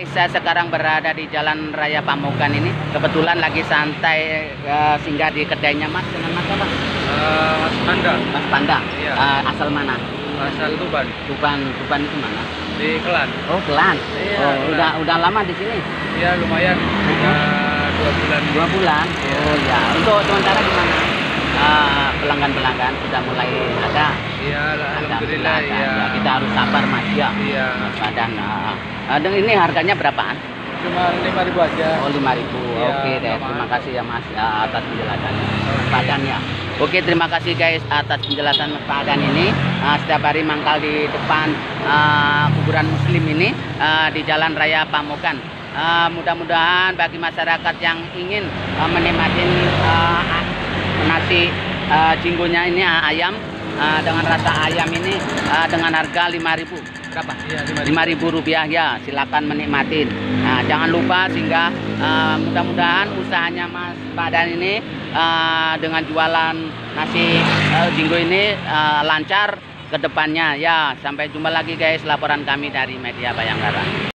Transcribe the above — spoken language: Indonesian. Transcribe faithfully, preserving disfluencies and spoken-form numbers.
Saya sekarang berada di Jalan Raya Pamukan ini. Kebetulan lagi santai uh, singgah di kedainya Mas. Dengan Mas apa? Uh, Mas Panda. Mas Panda. Iya. Uh, asal mana? Asal Tuban. Tuban, Tuban itu mana? Di Kelan. Oh, Kelan. Iya, oh, Kelan. udah udah lama di sini? Iya, lumayan. Sudah dua bulan. Dua bulan. Iya. Oh ya. Untuk sementara gimana? Uh, pelanggan-pelanggan sudah mulai ada. Iya, alhamdulillah. Ada. Iya. Ya, kita harus sabar Mas ya. Iya. Mas dan uh, uh, dan ini harganya berapaan? Cuma lima ribu aja. Oh, lima ribu. Iya, Oke deh. sama. Terima kasih ya Mas ya, atas penjelasannya. Mas Oke. Padan ya. Oke, terima kasih guys atas penjelasan Mas Padan ini. Uh, setiap hari mangkal di depan uh, kuburan Muslim ini uh, di Jalan Raya Pamukan. Uh, mudah-mudahan bagi masyarakat yang ingin uh, menikmati uh, nasi uh, jinggonya ini uh, ayam uh, dengan rasa ayam ini uh, dengan harga lima ribu. Berapa? Iya, lima ribu rupiah ya, silakan menikmatin. Nah, jangan lupa sehingga uh, mudah-mudahan usahanya Mas Padan ini uh, dengan jualan nasi uh, jinggo ini uh, lancar ke depannya ya. Sampai jumpa lagi guys, laporan kami dari Media Bayangkara.